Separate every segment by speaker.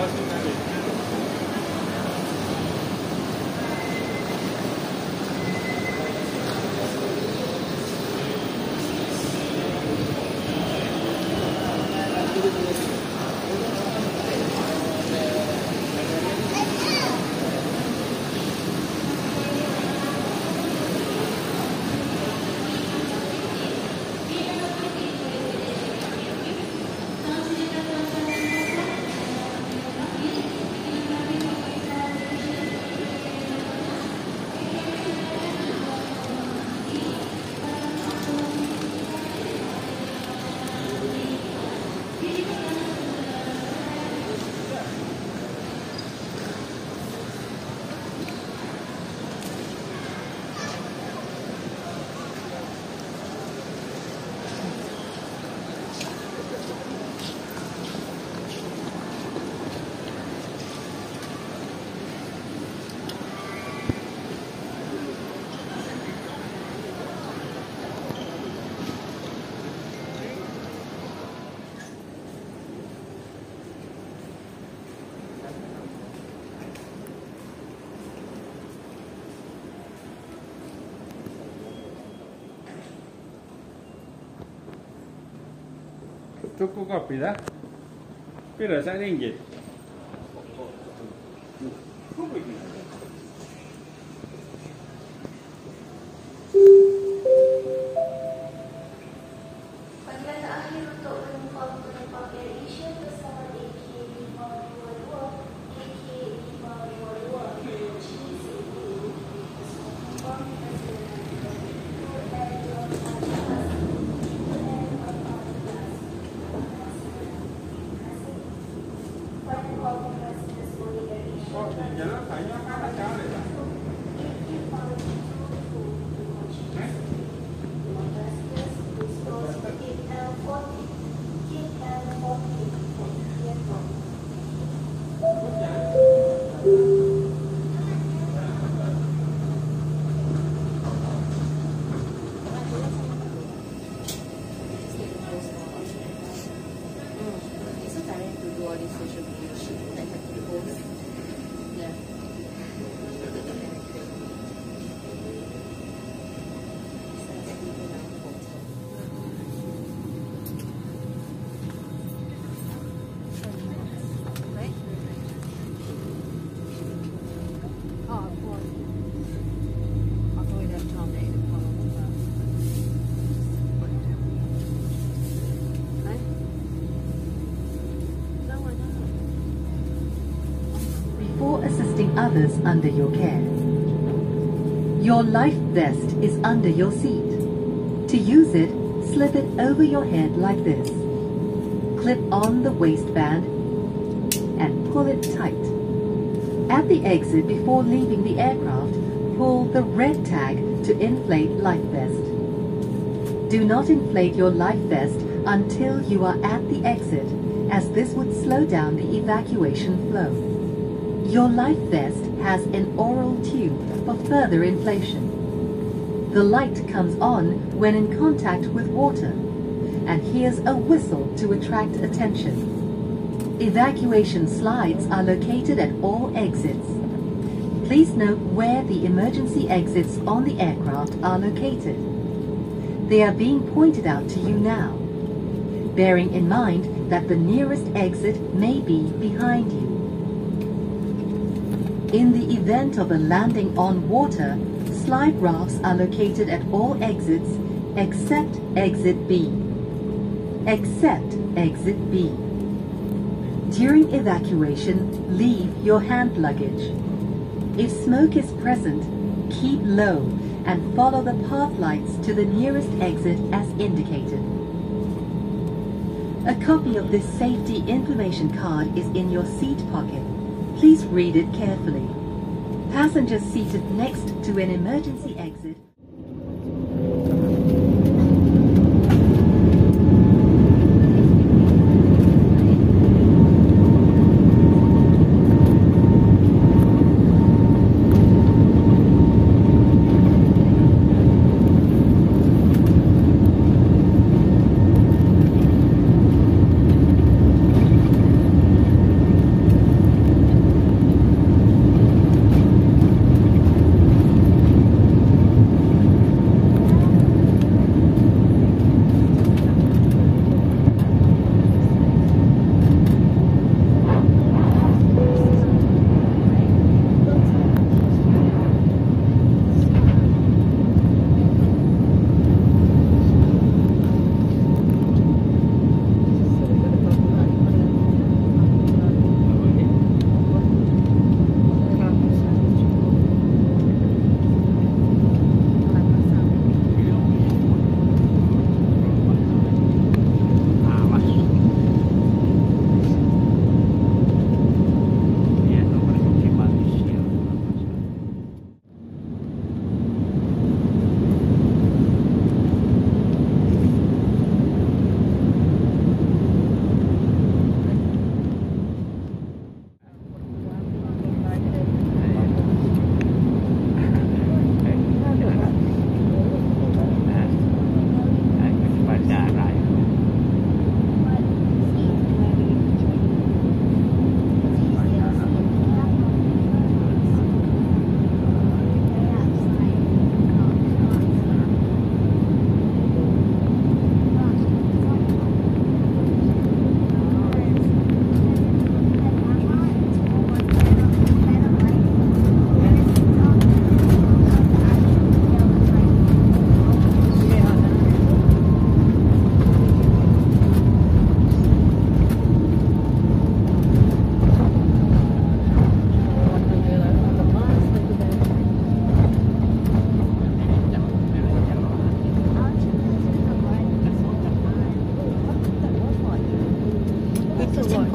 Speaker 1: Tuku kopi dah. Pira sak ringgit.
Speaker 2: Panggilan terakhir untuk penumpang Air Asia pesawat AK522, KK522, Sydney,
Speaker 1: Jalan saya apa cara dah?
Speaker 3: Before assisting others under your care. Your life vest is under your seat. To use it, slip it over your head like this. Clip on the waistband and pull it tight. At the exit before leaving the aircraft, pull the red tag to inflate life vest. Do not inflate your life vest until you are at the exit, as this would slow down the evacuation flow. Your life vest has an oral tube for further inflation. The light comes on when in contact with water, and here's a whistle to attract attention. Evacuation slides are located at all exits. Please note where the emergency exits on the aircraft are located. They are being pointed out to you now, bearing in mind that the nearest exit may be behind you. In the event of a landing on water, slide rafts are located at all exits except exit B. Except exit B. During evacuation, leave your hand luggage. If smoke is present, keep low and follow the path lights to the nearest exit as indicated. A copy of this safety information card is in your seat pocket. Please read it carefully. Passengers seated next to an emergency exit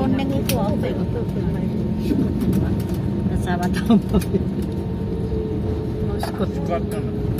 Speaker 4: Koneng itu apa itu? Pesawat apa?
Speaker 1: Scott kan.